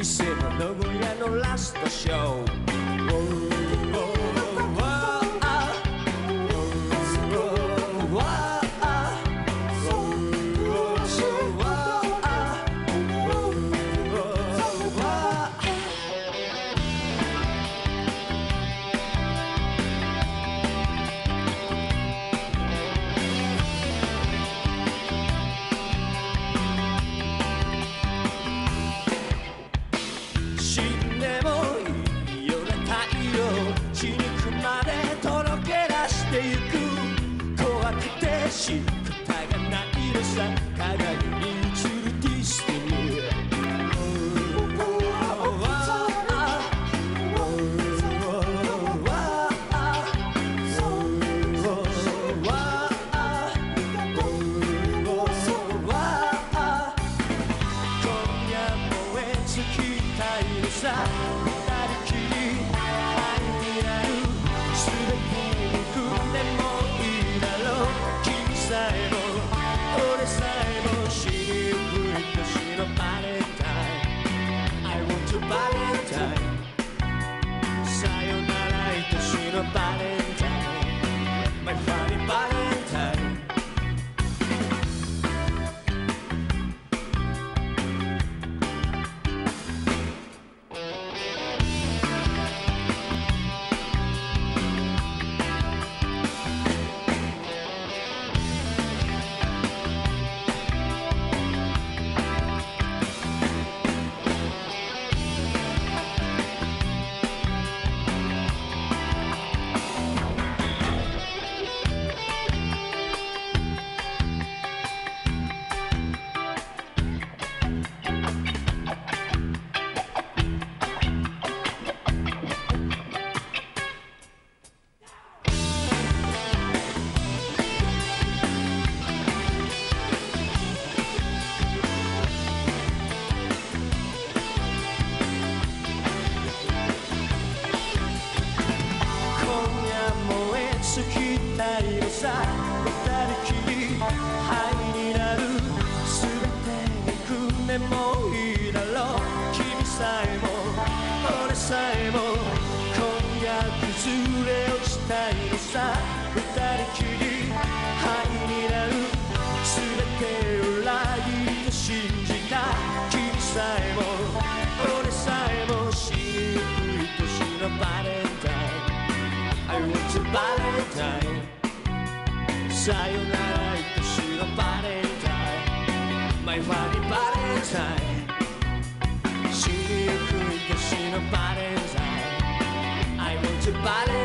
店の名古屋のラストショー。死んでもいいよね太陽、血肉までとろけ出してゆく。怖くて仕方がないのさ、鏡に映るディスティニー。二人きり愛になる、すべてに船もいいだろう。君さえも俺さえも死にゆく愛しのバレンタイン。 I want to バレンタイン。さよなら愛しのバレンタイン。 My funny バレンタイン。好きたいのさ、二人きり愛になる、すべてに船もいいだろう。君さえも俺さえも今夜崩れ落ちたいのさ。二人きり愛になる、すべて裏切りと信じた。君さえも俺さえも死にゆく愛しのバレンタイン。I want to バレンタイン。さよなら愛しのバレンタイン。 My funny バレンタイン。死にゆく愛しのバレンタイン。 I want to バレンタイン。